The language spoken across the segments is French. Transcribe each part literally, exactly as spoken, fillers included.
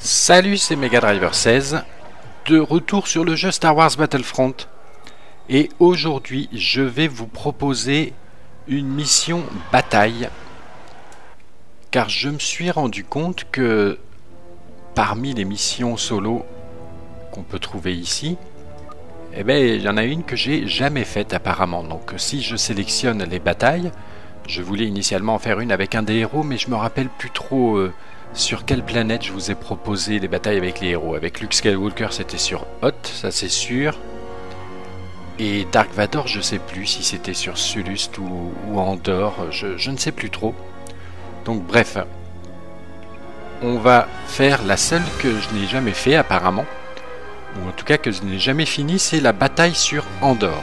Salut, c'est Mega Driver seize, de retour sur le jeu Star Wars Battlefront. Et aujourd'hui, je vais vous proposer une mission bataille. Car je me suis rendu compte que parmi les missions solo qu'on peut trouver ici, eh ben, il y en a une que j'ai jamais faite apparemment. Donc si je sélectionne les batailles, je voulais initialement en faire une avec un des héros, mais je me rappelle plus trop euh, sur quelle planète je vous ai proposé les batailles avec les héros. Avec Luke Skywalker, c'était sur Hoth, ça c'est sûr. Et Dark Vador, je sais plus si c'était sur Sullust ou, ou Andorre, je, je ne sais plus trop. Donc bref, on va faire la seule que je n'ai jamais fait apparemment, ou en tout cas que je n'ai jamais fini, c'est la bataille sur Andorre.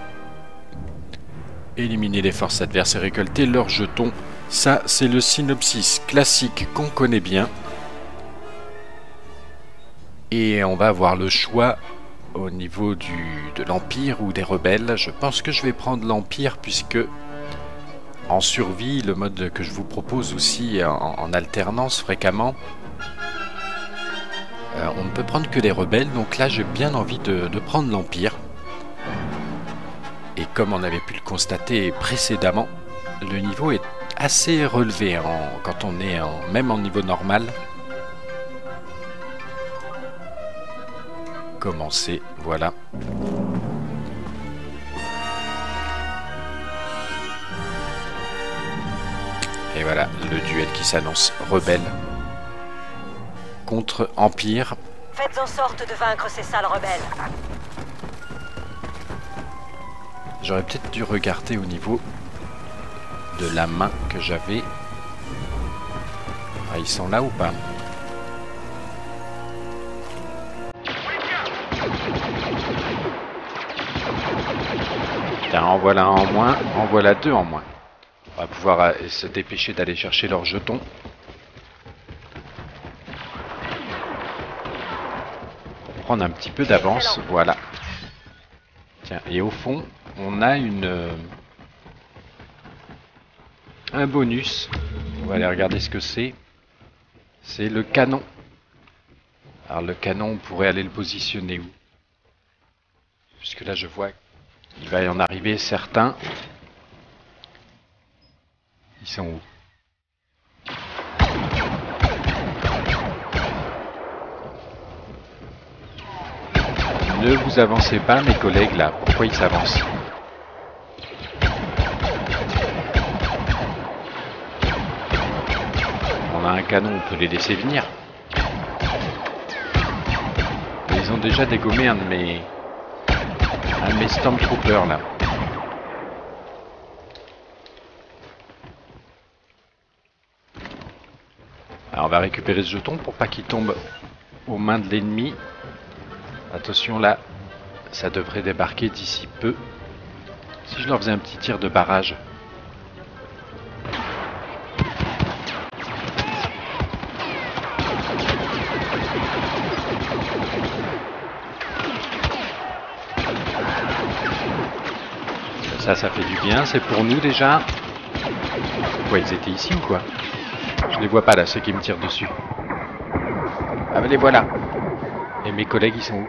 Éliminer les forces adverses et récolter leurs jetons, ça c'est le synopsis classique qu'on connaît bien. Et on va avoir le choix au niveau du, de l'Empire ou des rebelles. Je pense que je vais prendre l'Empire puisque en survie, le mode que je vous propose aussi en, en alternance fréquemment, euh, on ne peut prendre que les rebelles, donc là j'ai bien envie de, de prendre l'Empire. Et comme on avait pu le constater précédemment, le niveau est assez relevé en, quand on est en, même en niveau normal. Commencer, voilà. Et voilà, le duel qui s'annonce, rebelle contre Empire. Faites en sorte de vaincre ces sales rebelles. J'aurais peut-être dû regarder au niveau de la main que j'avais. Ah, ils sont là ou pas? Tiens, en voilà un en moins, en voilà deux en moins. On va pouvoir euh, se dépêcher d'aller chercher leurs jetons. Prendre un petit peu d'avance, voilà. Tiens, et au fond, on a une euh, un bonus. On va aller regarder ce que c'est. C'est le canon. Alors le canon, on pourrait aller le positionner où? Puisque là, je vois qu'il va y en arriver certains. Ils sont où? Ne vous avancez pas, mes collègues, là. Pourquoi ils s'avancent? On a un canon, on peut les laisser venir. Ils ont déjà dégommé un de mes... un de mes Stormtroopers, là. Alors on va récupérer ce jeton pour pas qu'il tombe aux mains de l'ennemi. Attention là, ça devrait débarquer d'ici peu. Si je leur faisais un petit tir de barrage. Ça, ça fait du bien, c'est pour nous déjà. Quoi, ils étaient ici ou quoi? Je les vois pas là, ceux qui me tirent dessus. Ah mais les voilà. Et mes collègues, ils sont où?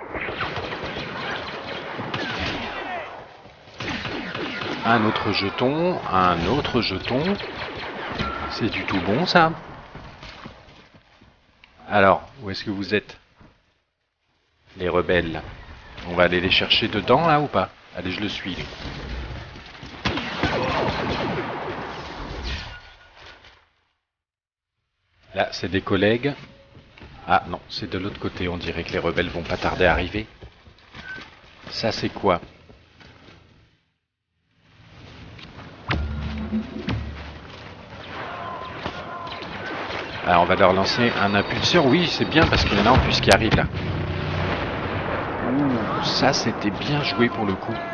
Un autre jeton, un autre jeton. C'est du tout bon ça. Alors, où est-ce que vous êtes? Les rebelles. On va aller les chercher dedans là ou pas? Allez, je le suis. Lui. Là, c'est des collègues. Ah non, c'est de l'autre côté. On dirait que les rebelles vont pas tarder à arriver. Ça, c'est quoi? Alors, on va leur lancer un impulseur. Oui, c'est bien parce qu'il y en a en plus qui arrivent là. Ouh, ça, c'était bien joué pour le coup.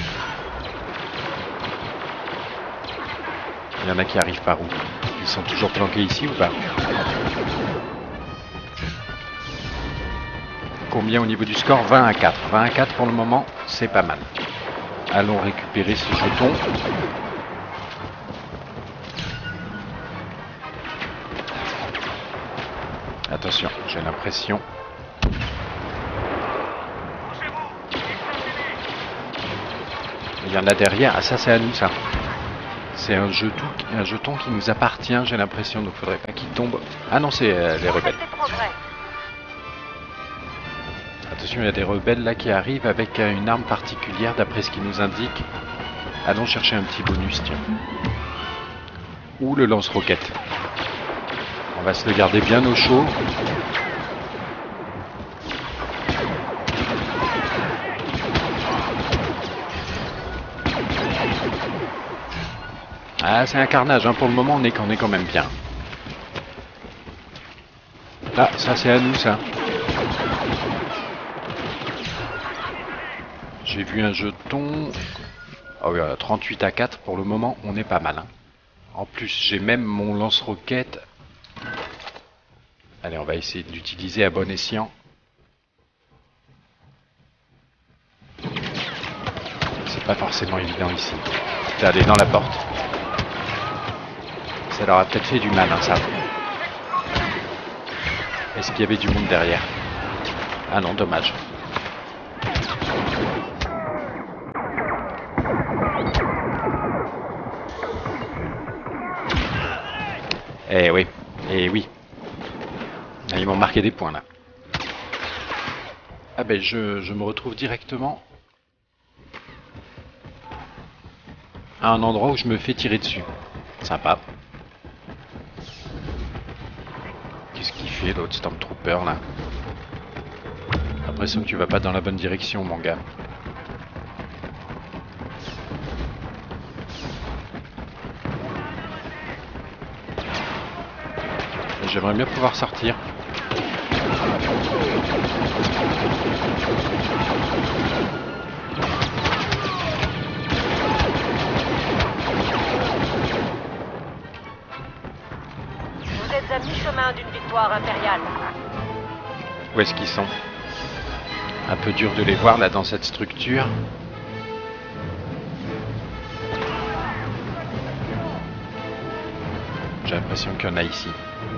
Il y en a qui arrivent par où? Ils sont toujours planqués ici ou pas? Combien au niveau du score? vingt à quatre. vingt à quatre pour le moment, c'est pas mal. Allons récupérer ce jeton. Attention, j'ai l'impression. Il y en a derrière. Ah, ça c'est à nous ça. C'est un jeton, un jeton qui nous appartient, j'ai l'impression. Donc faudrait pas qu'il tombe. Ah non, c'est euh, les rebelles. Attention, il y a des rebelles là qui arrivent avec euh, une arme particulière d'après ce qu'ils nous indiquent. Allons chercher un petit bonus, tiens. Ou le lance-roquette. On va se le garder bien au chaud. Ah, c'est un carnage, hein. Pour le moment on est, on est quand même bien. Ah, ça c'est à nous ça. J'ai vu un jeton. Oh oui, trente-huit à quatre pour le moment, on est pas mal. Hein. En plus, j'ai même mon lance-roquette. Allez, on va essayer de l'utiliser à bon escient. C'est pas forcément évident ici. Allez, dans la porte. Ça leur a peut-être fait du mal, hein, ça. Est-ce qu'il y avait du monde derrière? Ah non, dommage. Eh oui, eh oui. Ils m'ont marqué des points là. Ah ben je, je me retrouve directement à un endroit où je me fais tirer dessus. Sympa. Qu'est-ce qu'il fait l'autre Stormtrooper là? J'ai l'impression que tu vas pas dans la bonne direction mon gars. J'aimerais bien pouvoir sortir. Vous êtes à mi-chemin d'une victoire impériale. Où est-ce qu'ils sont? Un peu dur de les voir là dans cette structure. J'ai l'impression qu'il y en a ici.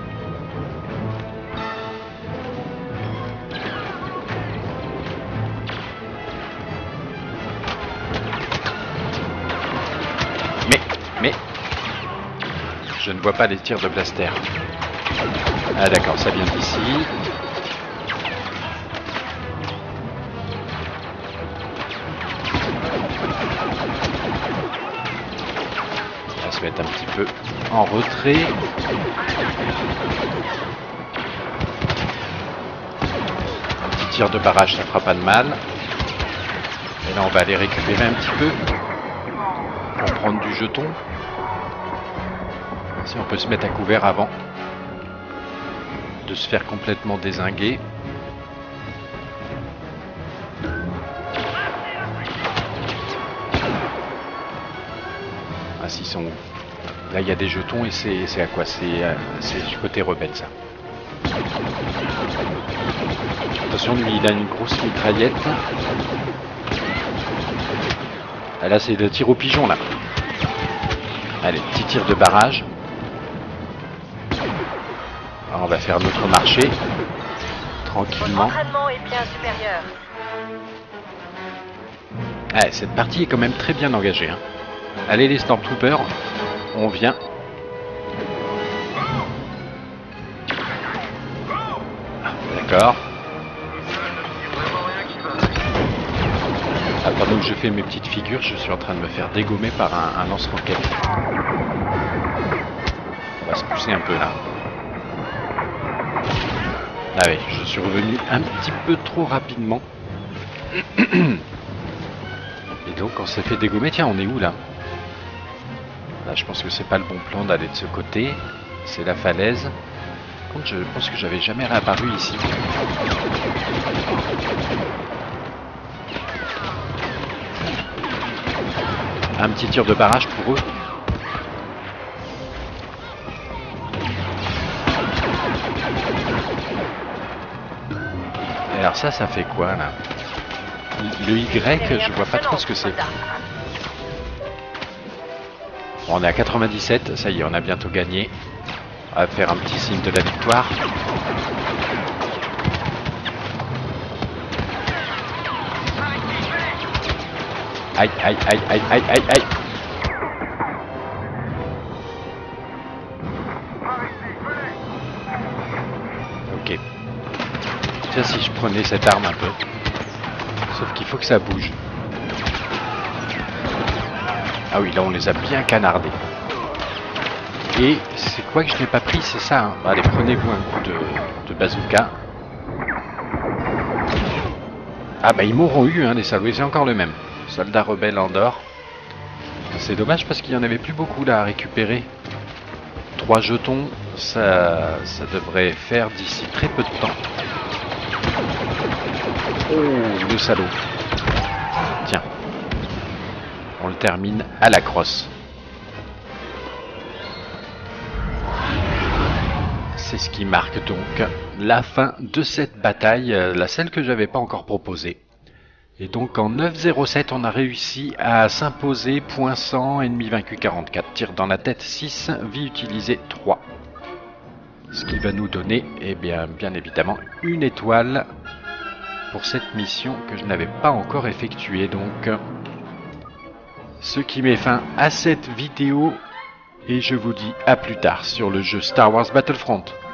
Mais, mais, je ne vois pas les tirs de blaster. Ah d'accord, ça vient d'ici. On va se mettre un petit peu en retrait. Un petit tir de barrage, ça fera pas de mal. Et là, on va aller récupérer un petit peu pour prendre du jeton. Si on peut se mettre à couvert avant de se faire complètement dézinguer. Ah, s'ils sont où? Là, il y a des jetons et c'est à quoi? C'est euh, du côté rebelle, ça. Attention, lui, il a une grosse mitraillette. Ah, là, c'est le tir au pigeon, là. Allez, petit tir de barrage. Alors, on va faire notre marché. Tranquillement. L'entraînement est bien supérieur. Ah, cette partie est quand même très bien engagée. Hein. Allez, les Stormtroopers. On vient. D'accord. Ah, pendant que je fais mes petites figures, je suis en train de me faire dégommer par un, un lance-roquette. On va se pousser un peu là. Ah oui, je suis revenu un petit peu trop rapidement. Et donc on s'est fait dégommer. Tiens, on est où là? Là, je pense que c'est pas le bon plan d'aller de ce côté. C'est la falaise. Contre, je pense que j'avais jamais réapparu ici. Un petit tir de barrage pour eux. Et alors ça, ça fait quoi là? Le Y, je vois pas trop ce que c'est. Bon, on est à quatre-vingt-dix-sept, ça y est, on a bientôt gagné. On va faire un petit signe de la victoire. Aïe, aïe, aïe, aïe, aïe, aïe, aïe. Ok. Tiens, si je prenais cette arme un peu. Sauf qu'il faut que ça bouge. Ah oui, là on les a bien canardés. Et c'est quoi que je n'ai pas pris, c'est ça hein. Allez, prenez-vous un coup de, de bazooka. Ah bah ils m'auront eu hein, les salauds, c'est encore le même. Soldat rebelle Andorre. C'est dommage parce qu'il n'y en avait plus beaucoup là à récupérer. Trois jetons, ça, ça devrait faire d'ici très peu de temps. Oh, le salaud. Tiens. On le termine à la crosse. C'est ce qui marque donc la fin de cette bataille, la celle que j'avais pas encore proposée. Et donc en neuf zéro sept, on a réussi à s'imposer, point cent, ennemi vaincu quarante-quatre, tir dans la tête six, vie utilisée trois. Ce qui va nous donner, eh bien, bien évidemment, une étoile pour cette mission que je n'avais pas encore effectuée. Donc, ce qui met fin à cette vidéo. Et je vous dis à plus tard sur le jeu Star Wars Battlefront.